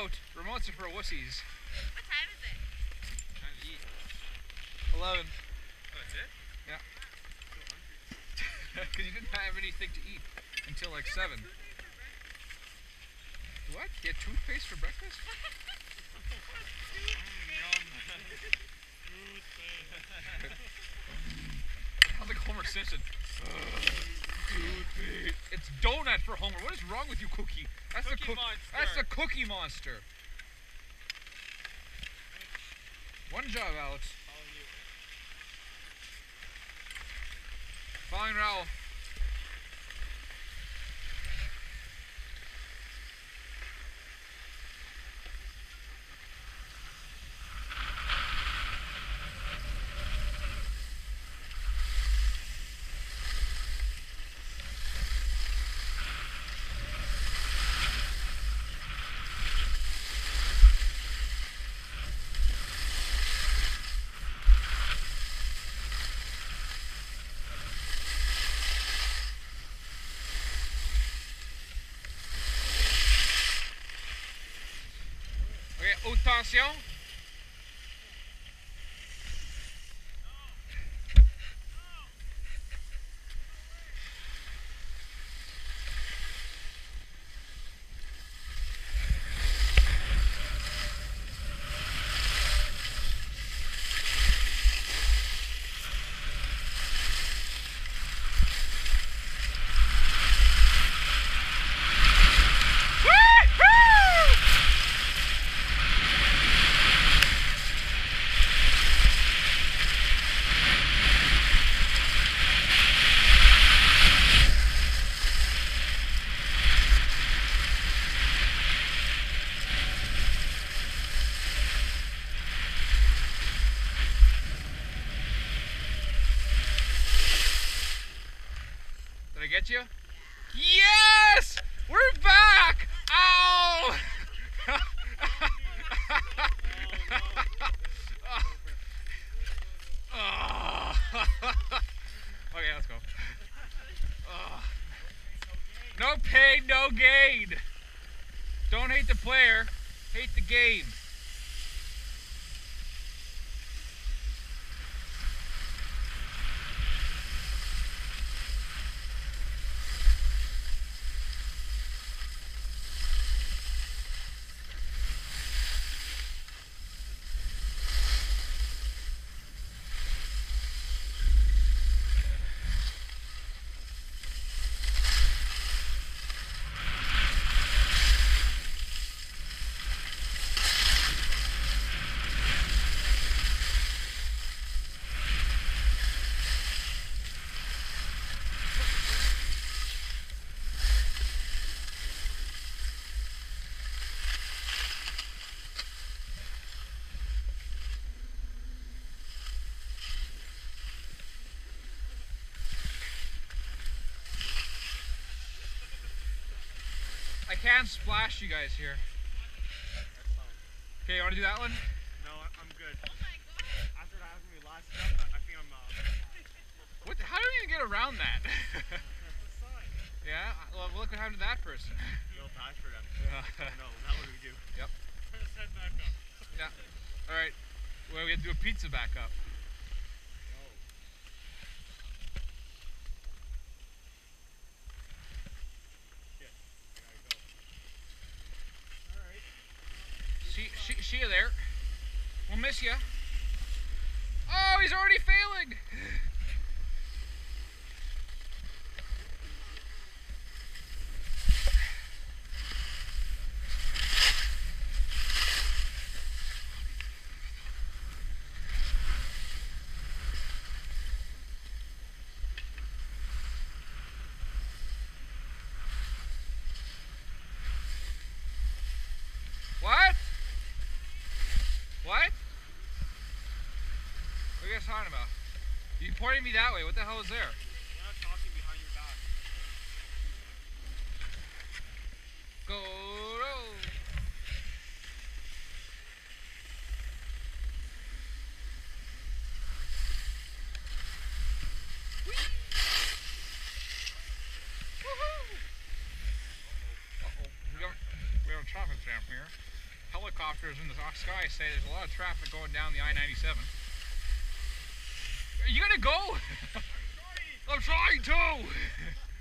remote. Remotes are for wussies. What time is it? Time to eat. 11. Oh, that's it? Yeah. Because you didn't have anything to eat until like 7. What? You had toothpaste for breakfast? Sounds like Homer Simpson. Toothpaste. It's donut for Homer. What is wrong with you, Cookie? That's Cookie Monster. That's the Cookie Monster. One job, Alex. Following Raoul. Attention. Did I get you? Yes! We're back! Ow! Okay, let's go. No pain, no gain. Don't hate the player, hate the game. I can't splash you guys here. That's fine. Okay, you want to do that one? No, I'm good. Oh my god. After that happened to me last time, I think I'm What? How do you even get around that? that's a sign. Yeah. Well, look what happened to that person. Feel bad for them. Yeah. No, now what do we do? Yep. Let's head back up. Yeah. All right. Well, we have to do a pizza backup. See you there. We'll miss you. Oh, he's already failing. What? What? What are you guys talking about? You pointed me that way. What the hell is there? We're not talking behind your back. Go roll. Uh-oh. We have a traffic jam here. helicopters in the sky say there's a lot of traffic going down the I-97. Are you gonna go? I'm trying to!